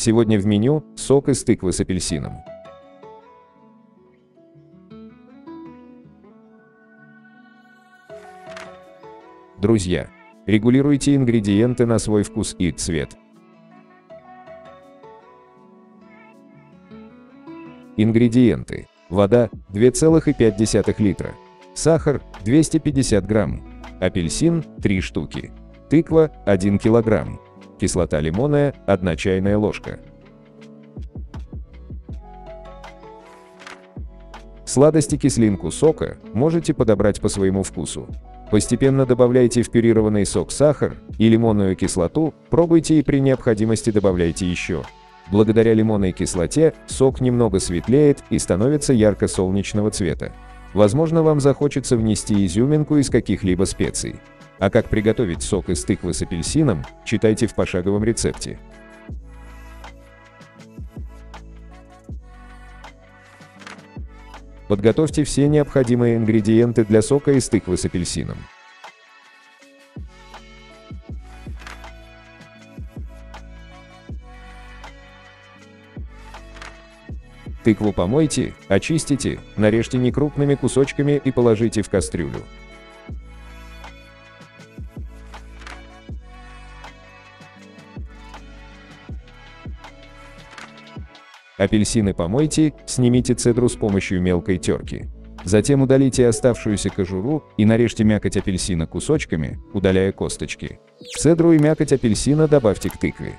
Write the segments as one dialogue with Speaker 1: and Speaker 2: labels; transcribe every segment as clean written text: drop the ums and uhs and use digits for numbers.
Speaker 1: Сегодня в меню сок из тыквы с апельсином. Друзья, регулируйте ингредиенты на свой вкус и цвет. Ингредиенты. Вода 2,5 литра. Сахар 250 грамм. Апельсин 3 штуки. Тыква 1 килограмм. Кислота лимонная 1 чайная ложка. Сладость и кислинку сока можете подобрать по своему вкусу. Постепенно добавляйте в пюрированный сок сахар и лимонную кислоту, пробуйте и при необходимости добавляйте еще. Благодаря лимонной кислоте сок немного светлеет и становится ярко-солнечного цвета. Возможно, вам захочется внести изюминку из каких-либо специй. А как приготовить сок из тыквы с апельсином, читайте в пошаговом рецепте. Подготовьте все необходимые ингредиенты для сока из тыквы с апельсином. Тыкву помойте, очистите, нарежьте некрупными кусочками и положите в кастрюлю. Апельсины помойте, снимите цедру с помощью мелкой терки. Затем удалите оставшуюся кожуру и нарежьте мякоть апельсина кусочками, удаляя косточки. Цедру и мякоть апельсина добавьте к тыкве.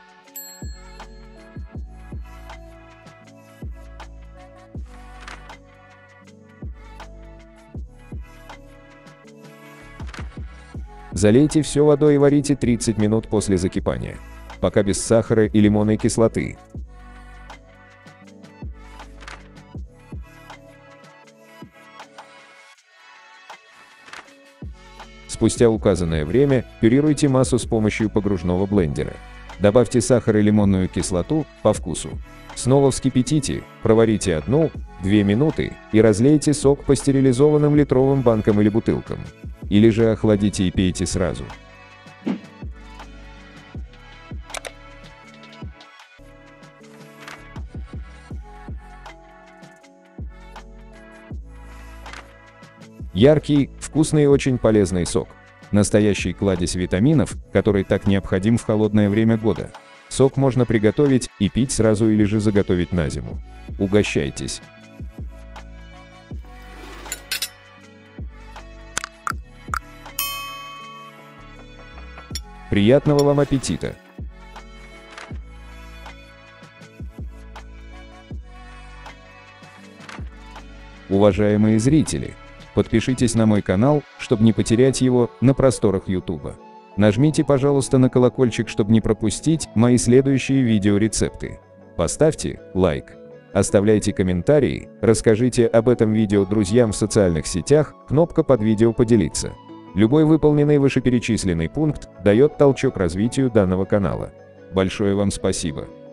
Speaker 1: Залейте все водой и варите 30 минут после закипания, пока без сахара и лимонной кислоты. Спустя указанное время пюрируйте массу с помощью погружного блендера. Добавьте сахар и лимонную кислоту по вкусу. Снова вскипятите, проварите 1-2 минуты и разлейте сок по стерилизованным литровым банкам или бутылкам. Или же охладите и пейте сразу. Яркий, вкусный и очень полезный сок. Настоящий кладезь витаминов, который так необходим в холодное время года. Сок можно приготовить и пить сразу или же заготовить на зиму. Угощайтесь! Приятного вам аппетита! Уважаемые зрители, подпишитесь на мой канал, чтобы не потерять его на просторах YouTube. Нажмите, пожалуйста, на колокольчик, чтобы не пропустить мои следующие видеорецепты. Поставьте лайк, оставляйте комментарии, расскажите об этом видео друзьям в социальных сетях, кнопка под видео «Поделиться». Любой выполненный вышеперечисленный пункт дает толчок развитию данного канала. Большое вам спасибо!